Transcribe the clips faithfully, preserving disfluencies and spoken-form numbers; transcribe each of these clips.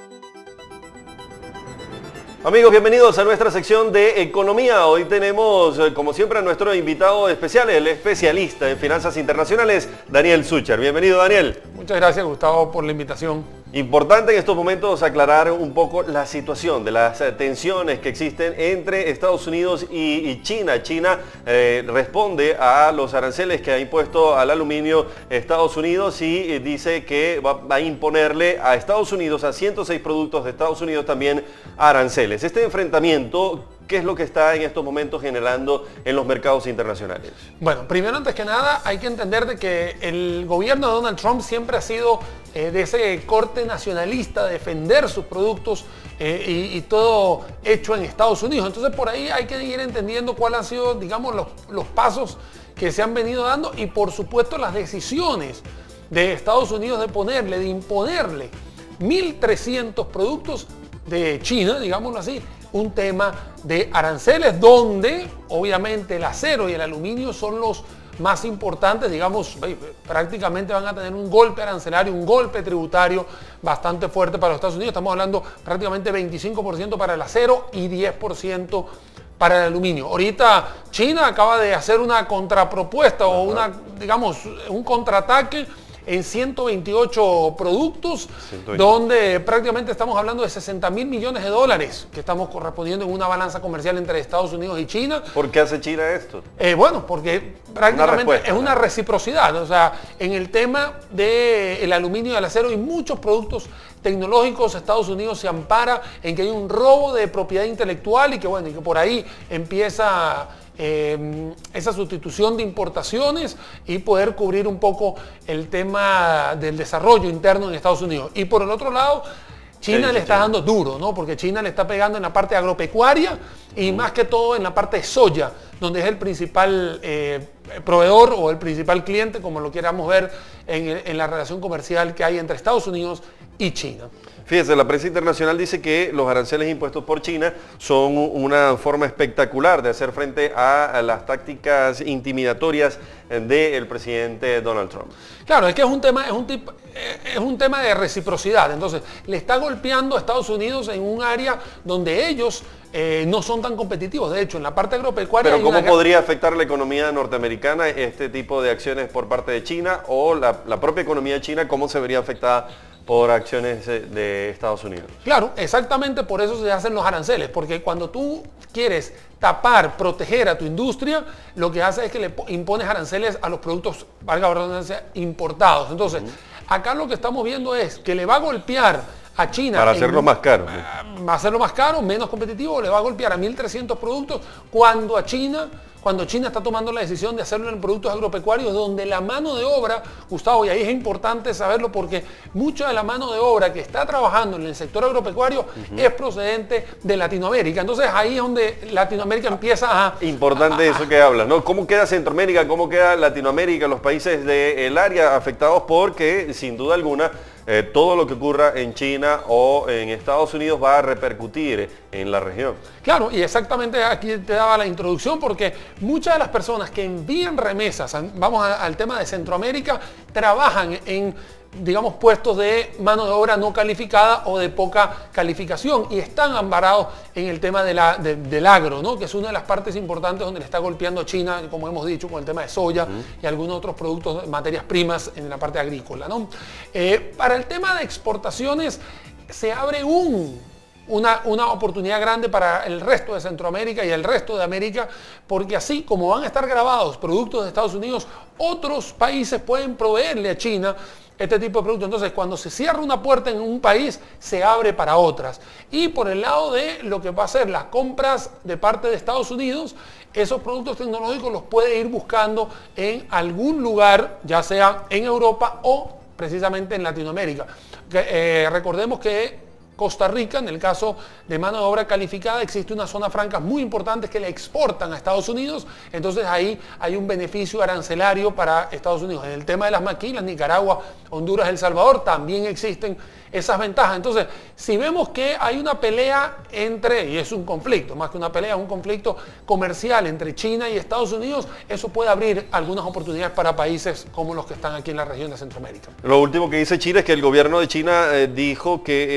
Amigos, bienvenidos a nuestra sección de Economía. Hoy tenemos, como siempre, a nuestro invitado especial, el especialista en finanzas internacionales, Daniel Sucher. Bienvenido, Daniel. Muchas gracias, Gustavo, por la invitación. Importante en estos momentos aclarar un poco la situación de las tensiones que existen entre Estados Unidos y, y China. China eh, responde a los aranceles que ha impuesto al aluminio Estados Unidos y eh, dice que va, va a imponerle a Estados Unidos, a ciento seis productos de Estados Unidos también aranceles. Este enfrentamiento, ¿qué es lo que está en estos momentos generando en los mercados internacionales? Bueno, primero, antes que nada, hay que entender de que el gobierno de Donald Trump siempre ha sido eh, de ese corte nacionalista, de defender sus productos eh, y, y todo hecho en Estados Unidos. Entonces, por ahí hay que ir entendiendo cuáles han sido, digamos, los, los pasos que se han venido dando y, por supuesto, las decisiones de Estados Unidos de ponerle, de imponerle mil trescientos productos de China, digámoslo así, un tema de aranceles donde obviamente el acero y el aluminio son los más importantes, digamos, prácticamente van a tener un golpe arancelario, un golpe tributario bastante fuerte para los Estados Unidos. Estamos hablando prácticamente veinticinco por ciento para el acero y diez por ciento para el aluminio. Ahorita China acaba de hacer una contrapropuesta o una, digamos, un contraataque en ciento veintiocho productos, ciento veinte. Donde prácticamente estamos hablando de sesenta mil millones de dólares que estamos correspondiendo en una balanza comercial entre Estados Unidos y China. ¿Por qué hace China esto? Eh, bueno, porque prácticamente una es una reciprocidad. O sea, en el tema del aluminio y el acero y muchos productos tecnológicos, Estados Unidos se ampara en que hay un robo de propiedad intelectual y que, bueno, y que por ahí empieza Eh, esa sustitución de importaciones y poder cubrir un poco el tema del desarrollo interno en Estados Unidos. Y por el otro lado, China le está China? dando duro, ¿no? Porque China le está pegando en la parte agropecuaria y mm. más que todo en la parte de soya, donde es el principal eh, proveedor o el principal cliente, como lo queramos ver en, en la relación comercial que hay entre Estados Unidos y China. Fíjese, la prensa internacional dice que los aranceles impuestos por China son una forma espectacular de hacer frente a las tácticas intimidatorias del presidente Donald Trump. Claro, es que es un tema, es un tipo, es un tema de reciprocidad. Entonces, le está golpeando a Estados Unidos en un área donde ellos eh, no son tan competitivos. De hecho, en la parte agropecuaria... Pero ¿cómo una... podría afectar la economía norteamericana este tipo de acciones por parte de China o la, la propia economía china, cómo se vería afectada por acciones de Estados Unidos? Claro, exactamente por eso se hacen los aranceles, porque cuando tú quieres tapar, proteger a tu industria, lo que hace es que le impones aranceles a los productos, valga la redundancia, importados. Entonces, uh-huh. acá lo que estamos viendo es que le va a golpear a China. Para hacerlo en, más caro. Va a hacerlo más caro, menos competitivo, le va a golpear a mil trescientos productos cuando a China... Cuando China está tomando la decisión de hacerlo en productos agropecuarios, donde la mano de obra, Gustavo, y ahí es importante saberlo porque mucha de la mano de obra que está trabajando en el sector agropecuario uh-huh. es procedente de Latinoamérica. Entonces ahí es donde Latinoamérica empieza a... Importante a, a, eso que hablas, ¿no? ¿Cómo queda Centroamérica? ¿Cómo queda Latinoamérica? Los países del área afectados porque, sin duda alguna, Eh, todo lo que ocurra en China o en Estados Unidos va a repercutir en la región. Claro, y exactamente aquí te daba la introducción porque muchas de las personas que envían remesas, vamos a, al tema de Centroamérica, trabajan en, digamos, puestos de mano de obra no calificada o de poca calificación y están amparados en el tema de la, de, del agro, ¿no? Que es una de las partes importantes donde le está golpeando a China, como hemos dicho, con el tema de soya uh-huh. y algunos otros productos, materias primas en la parte agrícola, ¿no? Eh, para el tema de exportaciones se abre un... Una, una oportunidad grande para el resto de Centroamérica y el resto de América, porque así como van a estar grabados productos de Estados Unidos, otros países pueden proveerle a China este tipo de productos. Entonces, cuando se cierra una puerta en un país, se abre para otras. Y por el lado de lo que va a ser las compras de parte de Estados Unidos, esos productos tecnológicos los puede ir buscando en algún lugar, ya sea en Europa o precisamente en Latinoamérica. Que, eh, recordemos que Costa Rica, en el caso de mano de obra calificada, existe una zona franca muy importante que le exportan a Estados Unidos, entonces ahí hay un beneficio arancelario para Estados Unidos. En el tema de las maquilas, Nicaragua, Honduras, El Salvador, también existen esas ventajas. Entonces, si vemos que hay una pelea entre, y es un conflicto, más que una pelea, un conflicto comercial entre China y Estados Unidos, eso puede abrir algunas oportunidades para países como los que están aquí en la región de Centroamérica. Lo último que dice China es que el gobierno de China eh, dijo que ese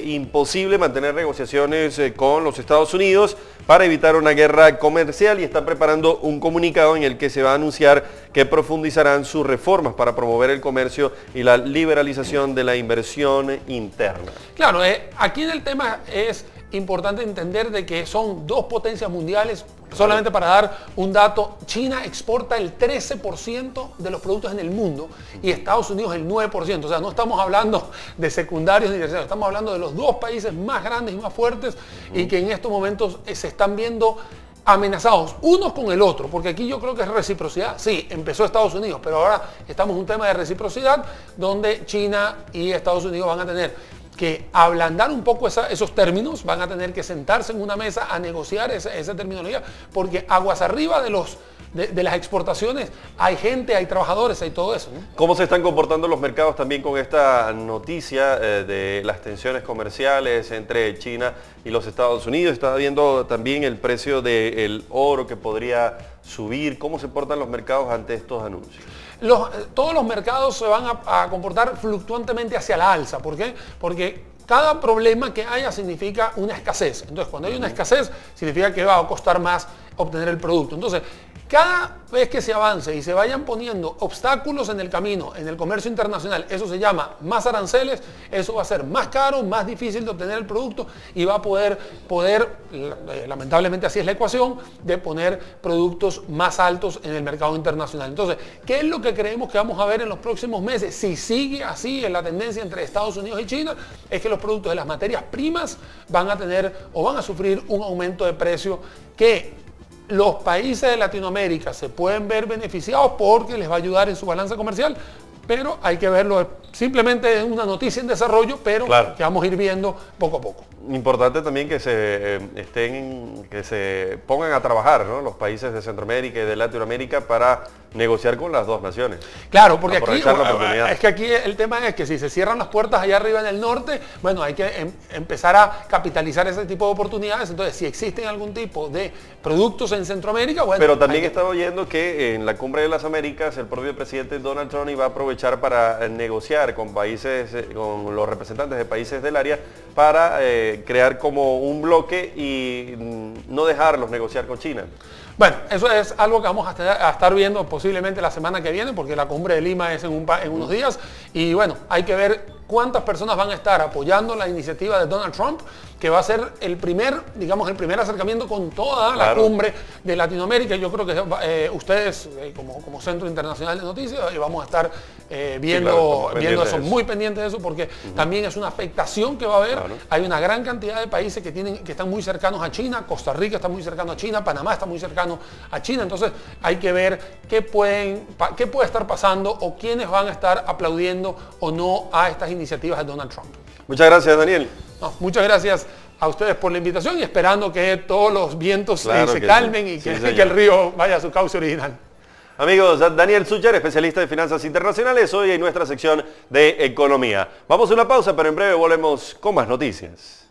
imposible mantener negociaciones eh, con los Estados Unidos para evitar una guerra comercial y está preparando un comunicado en el que se va a anunciar que profundizarán sus reformas para promover el comercio y la liberalización de la inversión interna. Claro, eh, aquí en el tema es importante entender de que son dos potencias mundiales. Solamente para dar un dato, China exporta el trece por ciento de los productos en el mundo y Estados Unidos el nueve por ciento. O sea, no estamos hablando de secundarios ni terciarios, estamos hablando de los dos países más grandes y más fuertes y que en estos momentos se están viendo amenazados unos con el otro, porque aquí yo creo que es reciprocidad. Sí, empezó Estados Unidos, pero ahora estamos en un tema de reciprocidad donde China y Estados Unidos van a tener que ablandar un poco esa, esos términos, van a tener que sentarse en una mesa a negociar esa, esa terminología, porque aguas arriba de, los, de, de las exportaciones hay gente, hay trabajadores, hay todo eso, ¿no? ¿Cómo se están comportando los mercados también con esta noticia eh, de las tensiones comerciales entre China y los Estados Unidos? Estaba viendo también el precio del oro que podría subir. ¿Cómo se portan los mercados ante estos anuncios? Los, todos los mercados se van a, a comportar fluctuantemente hacia la alza. ¿Por qué? Porque cada problema que haya significa una escasez. Entonces, cuando hay una escasez, significa que va a costar más obtener el producto. Entonces, cada vez que se avance y se vayan poniendo obstáculos en el camino, en el comercio internacional, eso se llama más aranceles, eso va a ser más caro, más difícil de obtener el producto y va a poder, poder, lamentablemente así es la ecuación, de poner productos más altos en el mercado internacional. Entonces, ¿qué es lo que creemos que vamos a ver en los próximos meses? Si sigue así en la tendencia entre Estados Unidos y China, es que los productos de las materias primas van a tener o van a sufrir un aumento de precio que los países de Latinoamérica se pueden ver beneficiados porque les va a ayudar en su balanza comercial, pero hay que verlo, simplemente es una noticia en desarrollo, pero claro, que vamos a ir viendo poco a poco. Importante también que se eh, estén, que se pongan a trabajar, ¿no?, los países de Centroamérica y de Latinoamérica para negociar con las dos naciones. Claro, porque aquí, es que aquí el tema es que si se cierran las puertas allá arriba en el norte, bueno, hay que em, empezar a capitalizar ese tipo de oportunidades. Entonces, si existen algún tipo de productos en Centroamérica, bueno. Pero también que... estaba oyendo que en la Cumbre de las Américas el propio presidente Donald Trump iba a aprovechar para negociar con países, con los representantes de países del área para eh, crear como un bloque y no dejarlos negociar con China. Bueno, eso es algo que vamos a, tener, a estar viendo posiblemente la semana que viene, porque la cumbre de Lima es en, un, en unos días, y bueno, hay que ver cuántas personas van a estar apoyando la iniciativa de Donald Trump, que va a ser el primer, digamos, el primer acercamiento con toda la claro. cumbre de Latinoamérica. Yo creo que eh, ustedes, eh, como, como Centro Internacional de Noticias, eh, vamos a estar eh, viendo, sí, claro, viendo eso, muy pendientes de eso, porque uh-huh. también es una afectación que va a haber. Claro. Hay una gran cantidad de países que, tienen, que están muy cercanos a China. Costa Rica está muy cercano a China, Panamá está muy cercano a China. Entonces hay que ver qué, pueden, qué puede estar pasando o quiénes van a estar aplaudiendo o no a estas iniciativas de Donald Trump. Muchas gracias, Daniel. No, muchas gracias a ustedes por la invitación y esperando que todos los vientos claro eh, se calmen sí. y que, sí, que el río vaya a su cauce original. Amigos, Daniel Sucher, especialista de finanzas internacionales, hoy en nuestra sección de economía. Vamos a una pausa, pero en breve volvemos con más noticias.